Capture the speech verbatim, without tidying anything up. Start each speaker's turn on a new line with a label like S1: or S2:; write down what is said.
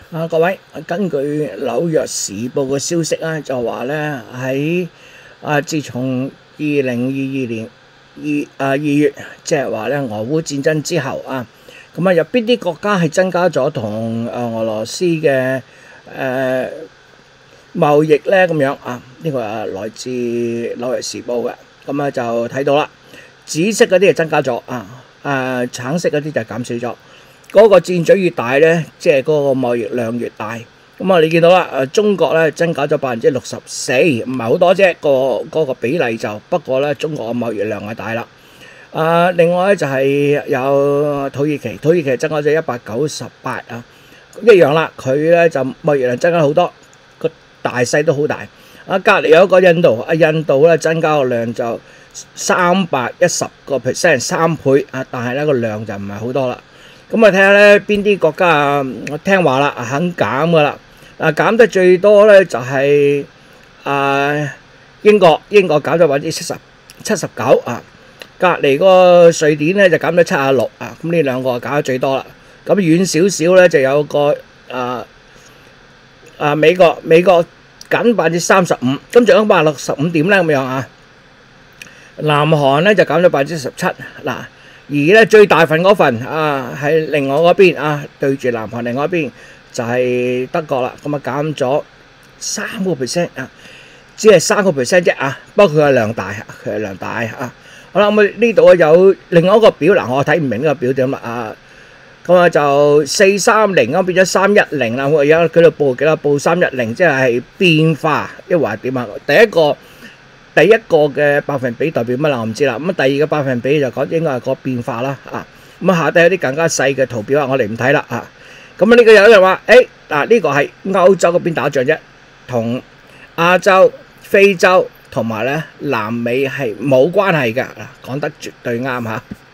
S1: 啊，各位，根據紐約時報嘅消息咧，就話咧喺啊，自從二零二二年二啊二月，即係話咧俄烏戰爭之後啊，咁啊有邊啲國家係增加咗同誒俄羅斯嘅誒貿易咧？咁樣啊，呢個係來自紐約時報嘅，咁啊就睇到啦，紫色嗰啲係增加咗啊，誒橙色嗰啲就減少咗。嗰個箭嘴越大咧，即係嗰個貿易量越大。咁啊，你見到啦，誒中國咧增加咗百分之六十四，唔係好多啫，個嗰個比例就不過咧，中國嘅貿易量係大啦。啊，另外咧就係有土耳其，土耳其增加咗一百九十八啊，一樣啦，佢咧就貿易量增加好多，個大細都好大。啊，隔離有一個印度，啊印度咧增加個量就三百一十個 percent 三倍啊，但係咧個量就唔係好多啦。咁啊，睇下咧邊啲國家啊聽話啦，肯減噶啦。啊，減得最多咧就係啊英國，英國減咗百分之七十七十九啊。隔離嗰個瑞典咧就減咗七十六啊。咁呢兩個減得最多啦。咁遠少少咧就有個啊啊美國，美國減百分之三十五，咁仲有百分之六十五點咧咁樣啊。南韓咧就減咗百分之十七嗱。而咧最大份嗰份啊，喺另外嗰邊啊，對住南韓另外一邊就係德國啦。咁啊減咗三個 percent 啊，只係三個 percent 啫啊。不過佢係量大，佢係量大啊。好啦，咁呢度有另外一個表嗱，我睇唔明呢個表點啦啊。咁啊就四三零咁變咗三一零啦。我而家佢度報幾多？報三一零，即係變化，抑或點啊？第一個。第一個嘅百分比代表乜啦？我唔知啦。咁第二個百分比就講應該係個變化啦。啊，咁啊下底有啲更加細嘅圖表啊，我哋唔睇啦。啊，咁啊呢個有人話，誒嗱呢個係歐洲嗰邊打仗啫，同亞洲、非洲同埋咧南美係冇關係㗎。嗱，講得絕對啱嚇。